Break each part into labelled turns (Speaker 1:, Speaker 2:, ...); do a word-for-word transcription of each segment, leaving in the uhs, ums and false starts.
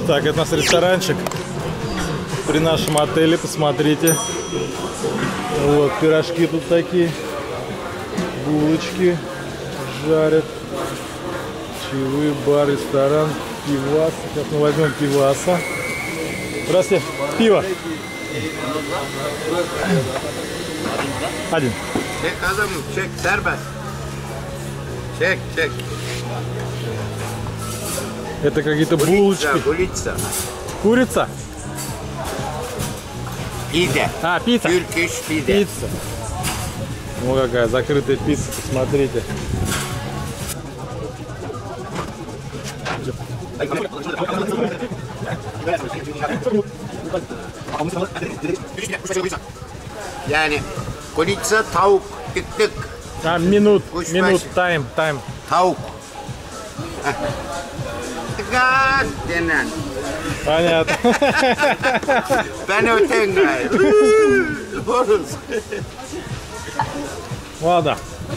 Speaker 1: Так, это у нас ресторанчик при нашем отеле, посмотрите. Вот, пирожки тут такие, булочки жарят, чаевые, бар, ресторан, пивас. Сейчас мы возьмем пиваса. Здравствуйте, пиво. Один.
Speaker 2: Çek adamım, çek serbest. Çek, çek.
Speaker 1: Это какие-то булочки.
Speaker 2: Курица.
Speaker 1: Курица?
Speaker 2: Пиде.
Speaker 1: А, пицца.
Speaker 2: Turkish pide.
Speaker 1: Пицца. Ну какая закрытая пицца, посмотрите.
Speaker 2: Yani kolica tavuk tık tık.
Speaker 1: А, минут,
Speaker 2: Кушать.
Speaker 1: минут, тайм, тайм.
Speaker 2: Tavuk. Tıkat denen.
Speaker 1: Понятно.
Speaker 2: Ben öten gayet. Horuz.
Speaker 1: Ладно.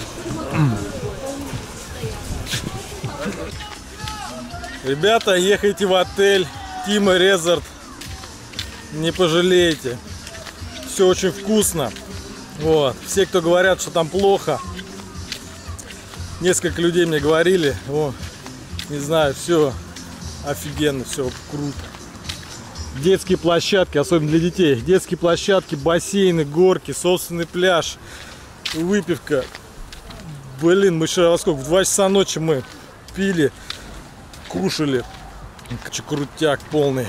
Speaker 1: Ребята, ехайте в отель Тима Резорт. Не пожалеете. Все очень вкусно. Вот. Все, кто говорят, что там плохо. Несколько людей мне говорили. О, не знаю, все офигенно, все круто. Детские площадки, особенно для детей. Детские площадки, бассейны, горки, собственный пляж, выпивка. Блин, мы еще во сколько? В два часа ночи мы пили, кушали. Крутяк полный.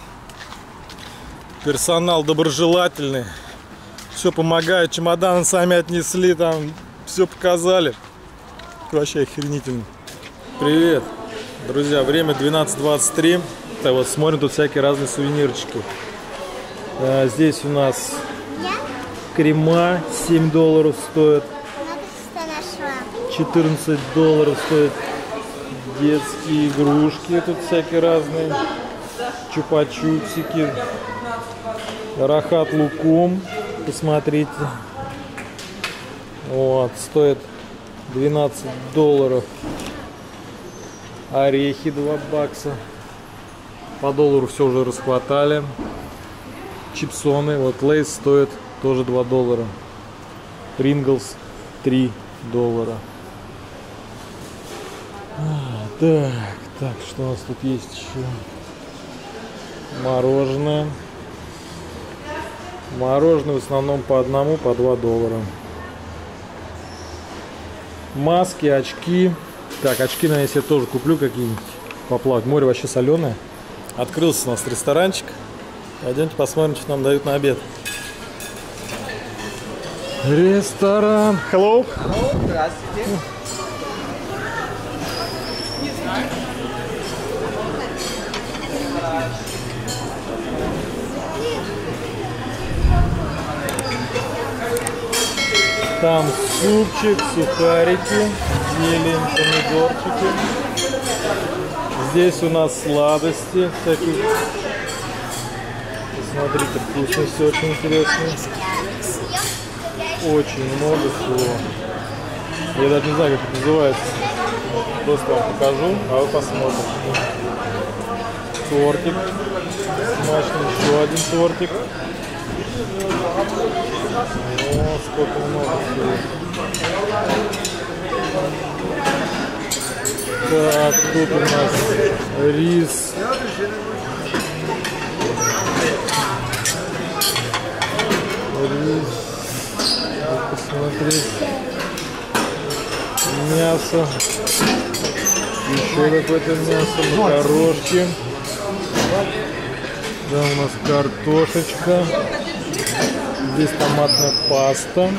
Speaker 1: Персонал доброжелательный. Все помогают, чемоданы сами отнесли, там все показали. Вообще охренительно. Привет, друзья, время двенадцать двадцать три. Так вот, смотрим тут всякие разные сувенирчики. А, здесь у нас крема семь долларов стоят. четырнадцать долларов стоят детские игрушки. Тут всякие разные. Чупа-чупсики. Рахат лукум. Посмотрите. Вот, стоит двенадцать долларов. Орехи два бакса. По доллару все уже расхватали. Чипсоны. Вот Лейс стоит тоже два доллара. Принглс три доллара. А, так, так, что у нас тут есть еще? Мороженое. Мороженое в основном по одному, по два доллара. Маски, очки. Так, очки, наверное, я себе тоже куплю какие-нибудь. Поплавать. Море вообще соленое. Открылся у нас ресторанчик. Пойдемте посмотрим, что нам дают на обед. Ресторан. Hello.
Speaker 3: Hello, здравствуйте.
Speaker 1: Там супчик, сухарики, зелень, помидорчики. Здесь у нас сладости всякие. Посмотрите, вкусности очень интересные. Очень много всего. Я даже не знаю, как это называется. Просто вам покажу, а вы посмотрите. Тортик. Смачный, еще один тортик. О, сколько много всего. Так, тут у нас рис. Рис. Посмотреть. Мясо. Еще какое-то мясо. Макарошки. Да, у нас картошечка. Здесь томатная паста.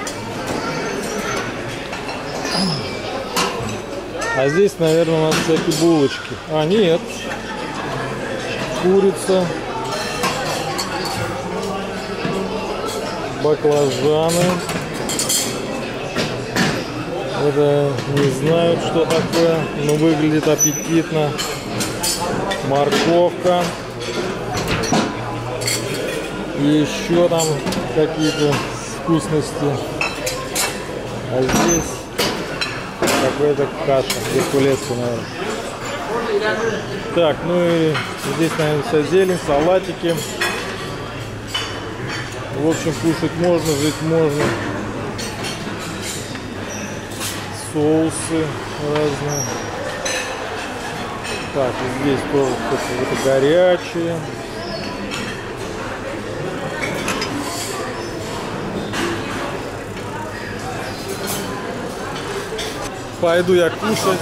Speaker 1: А здесь, наверное, у нас всякие булочки. А, нет. Курица. Баклажаны. Это не знаю, что такое, но выглядит аппетитно. Морковка. И еще там какие-то вкусности. А здесь какая-то каша, геркулесская, наверное. Так, ну и здесь, наверное, вся зелень, салатики. В общем, кушать можно, жить можно. Соусы разные. Так, и здесь тоже что-то горячее. Пойду я кушать.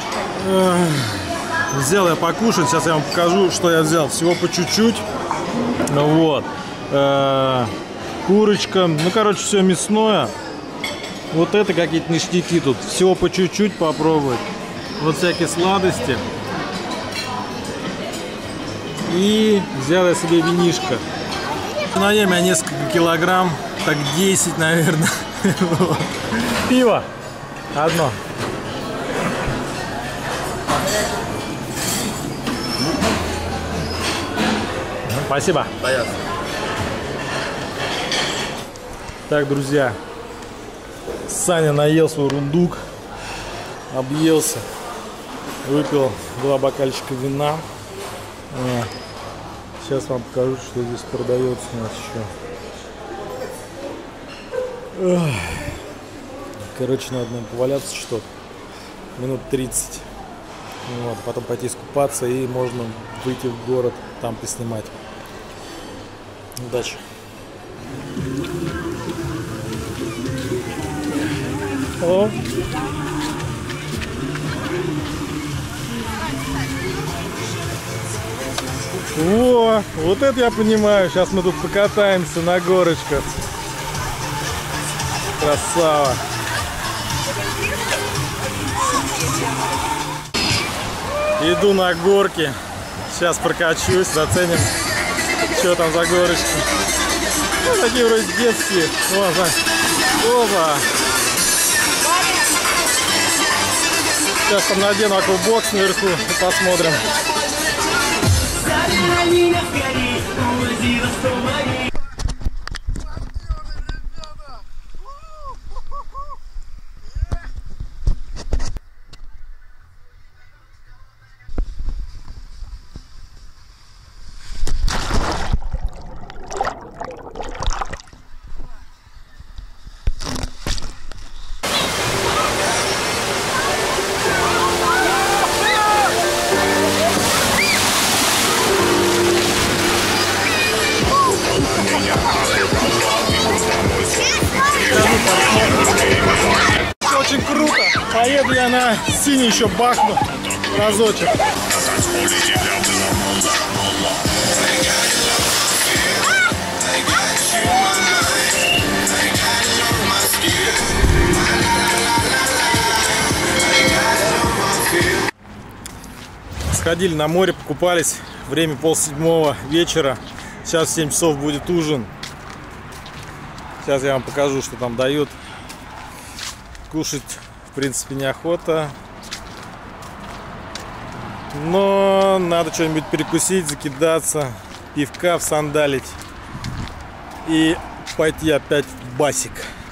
Speaker 1: Взял я покушать. Сейчас я вам покажу, что я взял. Всего по чуть-чуть. Вот. Курочка. Ну, короче, все мясное. Вот это какие-то ништяки тут. Всего по чуть-чуть попробовать. Вот всякие сладости. И взял я себе винишко. Наем я несколько килограмм. Так десять, наверное. Пиво. Одно. Спасибо.
Speaker 2: Понятно.
Speaker 1: Так, друзья. Саня наел свой рундук. Объелся. Выпил два бокальчика вина. Сейчас вам покажу, что здесь продается у нас еще. Короче, надо нам поваляться что-то. Минут тридцать. Вот, потом пойти искупаться и можно выйти в город, там поснимать. Удачи. О. О, вот это я понимаю. Сейчас мы тут покатаемся на горочках. Красава. Иду на горки. Сейчас прокачусь, заценим, что там за горочки. Ну, такие вроде детские. О, опа. Сейчас там надену аквабокс наверху и посмотрим. Очень круто. Поеду я на синий еще бахну разочек. Сходили на море, покупались. Время полседьмого вечера. Сейчас в семь часов будет ужин. Сейчас я вам покажу, что там дают. Кушать, в принципе, неохота. Но надо что-нибудь перекусить, закидаться, пивка всандалить и пойти опять в басик.